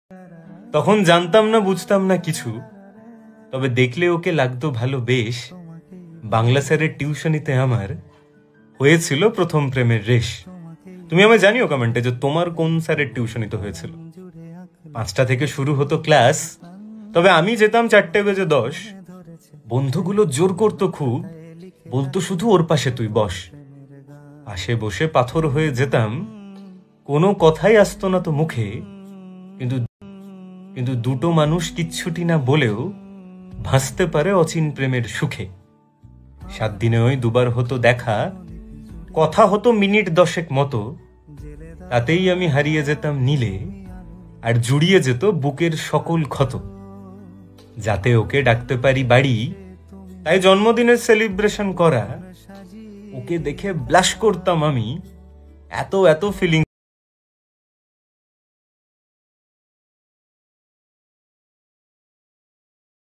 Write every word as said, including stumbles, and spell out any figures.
তখন জানতাম না, বুঝতাম না কিছু, তবে দেখলে ওকে লাগতো ভালো বেশ। বাংলা স্যারের টিউশনিতে আমার হয়েছিল প্রথম প্রেমের রেশ। তুমি আমায় জানিও কমেন্টে যে তোমার কোন স্যারের টিউশনিতে হয়েছিল। পাঁচটা থেকে শুরু হতো ক্লাস, তবে আমি যেতাম চারটে বেজে দশ। বন্ধুগুলো জোর করতো খুব, বলতো শুধু ওর পাশে তুই বস। পাশে বসে পাথর হয়ে যেতাম, কোনো কথাই আসতো না তো মুখে। কিন্তু কিন্তু দুটো মানুষ কিচ্ছুটি না বলেও ভাসতে পারে অচিন প্রেমের সুখে। সাত দিনে ওই দুবার হতো দেখা, কথা হতো মিনিট দশেক মতো। তাতেই আমি হারিয়ে যেতাম নীলে, আর জুড়িয়ে যেত বুকের সকল ক্ষত। যাতে ওকে ডাকতে পারি বাড়ি, তাই জন্মদিনের সেলিব্রেশন করা। ওকে দেখে ব্লাশ করতাম আমি, এত এত ফিলিং